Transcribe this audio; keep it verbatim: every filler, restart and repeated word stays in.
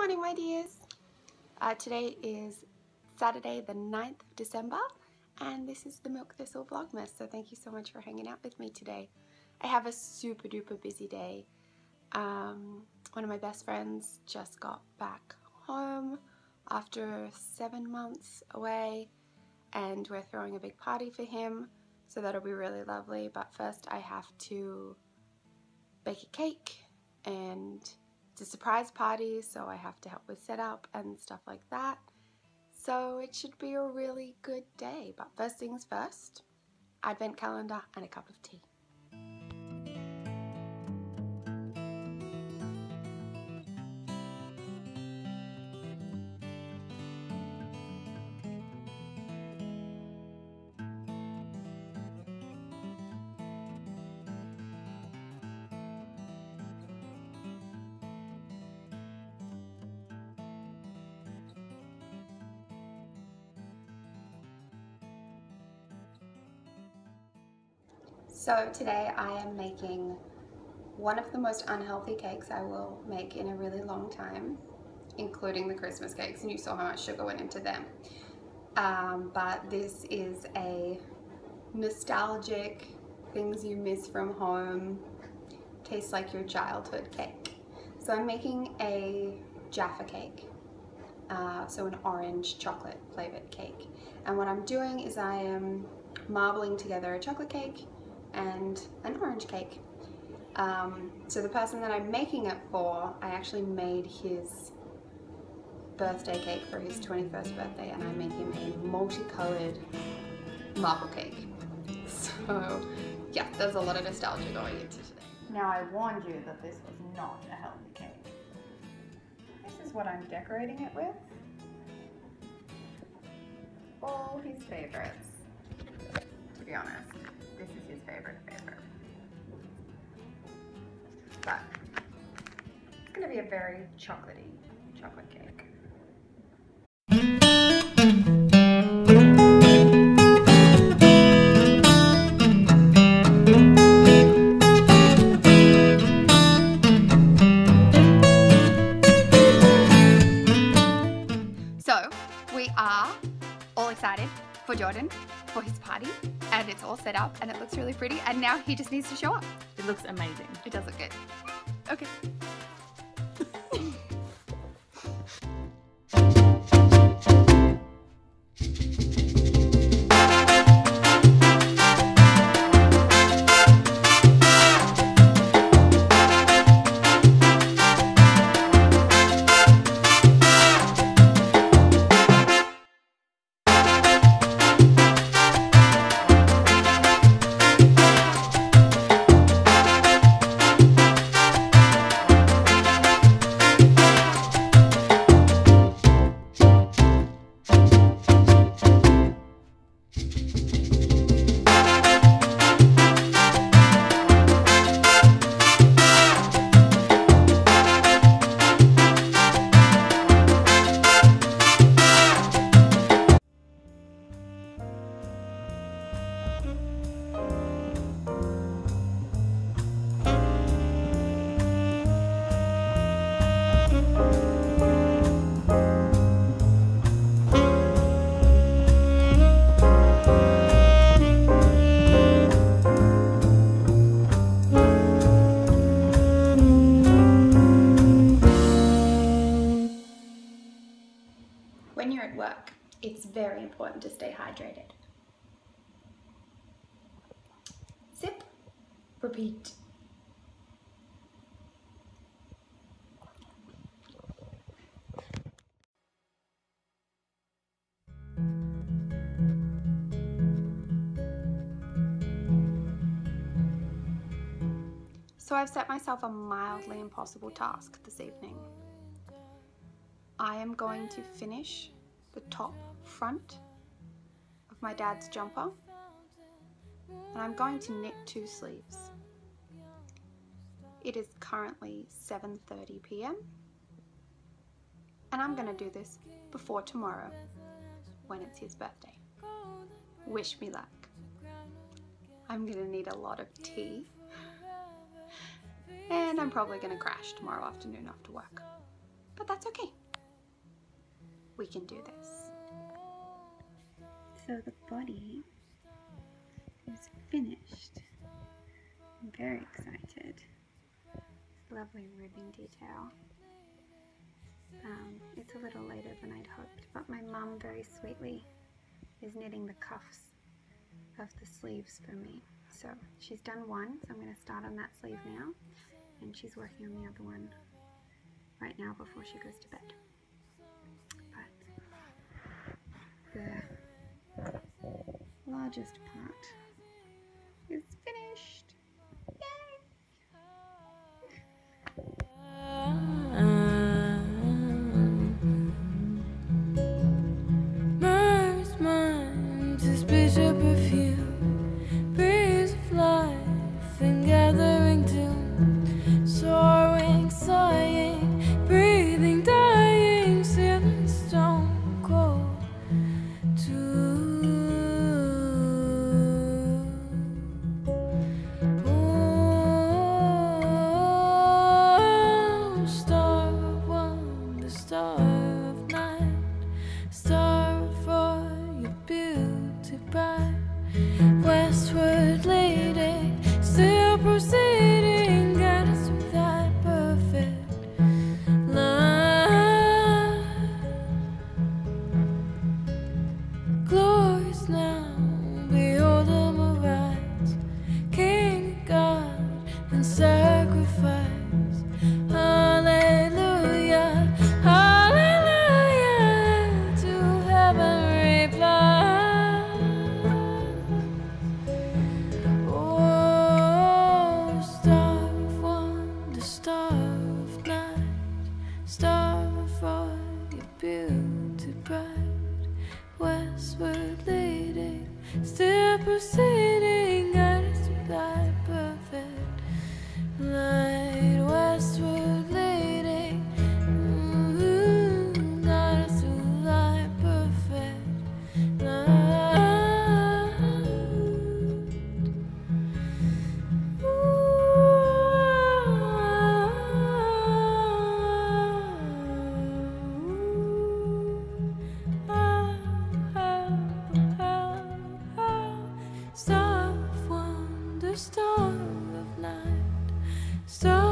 morning, my dears. Uh, today is Saturday the ninth of December and this is the Milk Thistle Vlogmas, so thank you so much for hanging out with me today. I have a super duper busy day. Um, one of my best friends just got back home after seven months away and we're throwing a big party for him, so that'll be really lovely. But first I have to bake a cake and it's a surprise party, so I have to help with setup and stuff like that. So it should be a really good day. But first things first, advent calendar and a cup of tea. So today I am making one of the most unhealthy cakes I will make in a really long time, including the Christmas cakes, and you saw how much sugar went into them. Um, but this is a nostalgic, things you miss from home, tastes like your childhood cake. So I'm making a Jaffa cake, uh, so an orange chocolate flavored cake. And what I'm doing is I am marbling together a chocolate cake and an orange cake. Um, so the person that I'm making it for, I actually made his birthday cake for his twenty-first birthday, and I made him a multicolored marble cake. So yeah, there's a lot of nostalgia going into today. Now I warned you that this was not a healthy cake. This is what I'm decorating it with. All his favorites, to be honest. This is his favorite favorite. But it's going to be a very chocolatey chocolate cake. So we are all excited for Jordan, for his party, and it's all set up and it looks really pretty, and now he just needs to show up. It looks amazing. It does look good. Okay. When you're at work, it's very important to stay hydrated. Sip, repeat. So I've set myself a mildly impossible task this evening. I am going to finish the top front of my dad's jumper, and I'm going to knit two sleeves. It is currently seven thirty p m and I'm going to do this before tomorrow when it's his birthday. Wish me luck. I'm going to need a lot of tea and I'm probably going to crash tomorrow afternoon after work. but that's okay. We can do this. So the body is finished. I'm very excited. Lovely ribbon detail. Um, it's a little later than I'd hoped, but my mum very sweetly is knitting the cuffs of the sleeves for me. So she's done one, so I'm going to start on that sleeve now, and she's working on the other one right now before she goes to bed. But the largest part is finished. Yay! Merge mind to speech of perfume, breeze of life and gathering tune, soaring, sighing, breathing, dying, sealing stone cold too. Oh, star of wonder, star of night, star for your beauty bright, westward leading, still proceeding, guide us through thy perfect light. Glorious now, behold them arise, King, God, and sacrifice. Hallelujah, hallelujah, to heaven reply. Oh, star of wonder, star of night, star for your beauty bright, westward leading, still proceeding, guide us to thy perfect light. Westward leading, mm, guide us to thy perfect light. Star of wonder, star of night, star